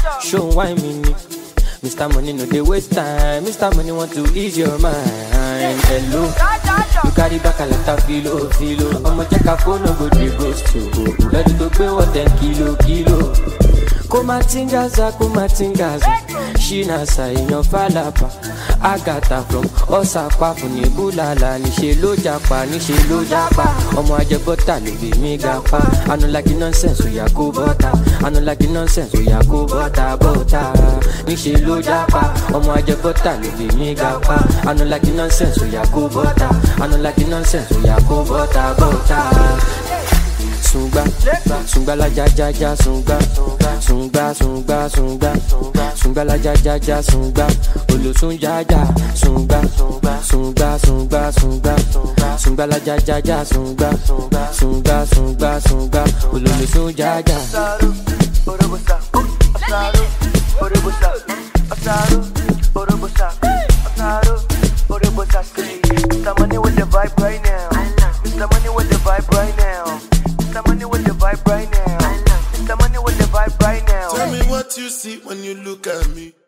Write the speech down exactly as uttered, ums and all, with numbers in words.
Show why me me. Mister Money no dey waste time. Mister Money want to ease your mind. Hello, you carry back a lot of filo, filo. I'ma check a phone, no go dey ghost to go. Ready to pay what ten kilo, kilo. Kumatingaza, kumatingaza. Shina sa inyo falapa. Agata from Osaka funi bulala. Nishe lo japa, nishe lo japa. Omo aje bota lo be mi gapa. I no like the nonsense, we ya go bota. I no like the nonsense, we ya go bota, bota. Nishe lo japa. Omo aje bota lo be mi gapa. I no like the nonsense, we ya go bota. I no like the nonsense, we ya go bota, bota. Sunga, sunga la ja ja ja sunga, sunga sunga sunga, sunga la ja ja ja sunga, olo sunga ja sunga, sunga sunga sunga, sunga la ja ja ja sunga, sunga sunga sunga, olo sunga ja. Asaru, orobosa, asaru, orobosa, asaru, orobosa, asaru, orobosa. Mister Money with the vibe right now. Mister Money with the vibe right now. Mister Money with the vibe right now. Mister Money with the vibe right now. Tell me what you see when you look at me.